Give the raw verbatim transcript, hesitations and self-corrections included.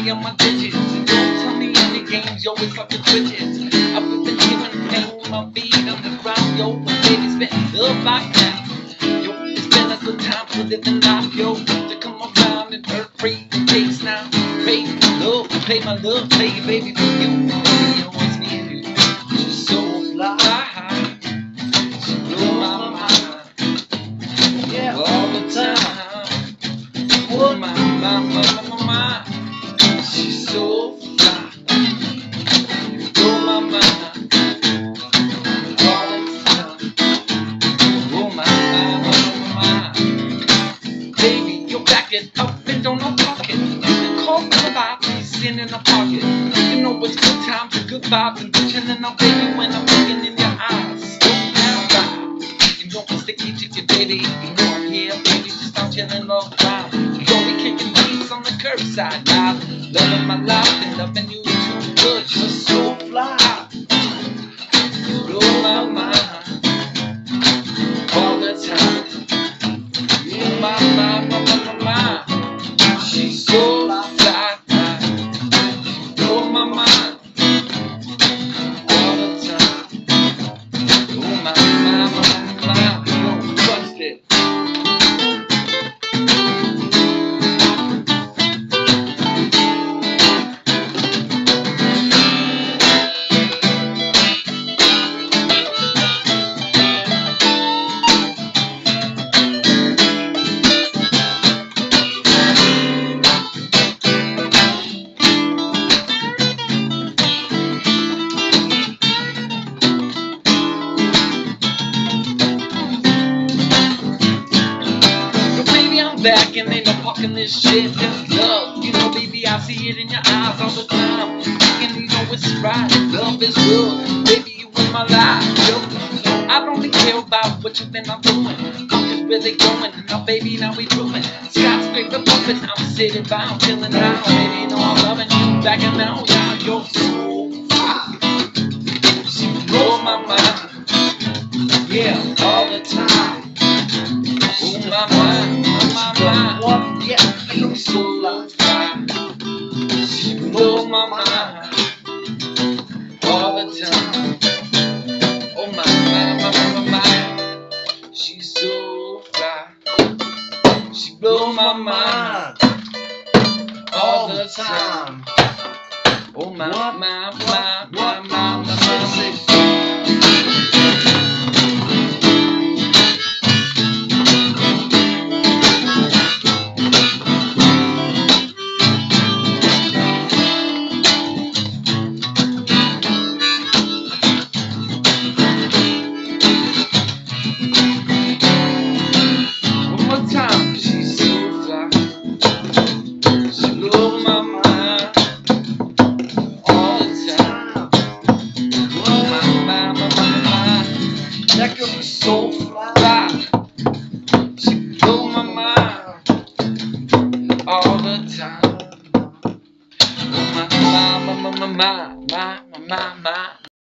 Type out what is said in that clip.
me on my digits. And don't tell me any games, yo, it's like the twitches. I've been giving pain with my feet on the ground, yo, and baby spitting love like that. Yo, it's been a good time for living life, yo, to come around and hurt free the taste now. Pay love, pay my love, pay you, baby, for you. You know it's me and you. She's so fly, she blew my mind, yeah, all the time. Oh my, my, my, my, my, she's so fly, you blow my mind, all the time. Oh my, my, my, my, my, baby, you back it up and don't no talking. You can call me a vibe, he's in in the pocket. You know it's good times and good vibes and good chilling out, baby, when I'm looking in your eyes. Slow down, vibe. You know I'm sticky to you, baby. You know I'm here, baby, just start chilling all around. You gon' be kicking beats on the curbside now. Loving my life and loving you too good. You're so fly, you blow my mind all the time. You my, my, my, my, my, my. She's so fly, you blow my mind all the time. Oh my, my, my, my, my. Don't trust it. Back and ain't no fucking this shit, just love. You know, baby, I see it in your eyes all the time. And you know it's right, love is real. Baby, you in my life, yo. I don't really care about what you've been I'm doing. I'm just really going, and now, baby, now we proving. Skyscraper bumping, I'm sitting down, chilling out. Baby, you know I'm loving you, back and now, yeah, you're so fly. She blows my mind, yeah, all the time. Oh my mind, oh my mind, what? Yeah, you're so fly. She blows my mind all the time. Oh my mind, my mind, my mind. She's so fly. She blows my mind all the time. Oh my, my, my, my, my, my, my. That girl is so fly. She blew my mind all the time. Oh my, my, my, my, my, my, my, my, my.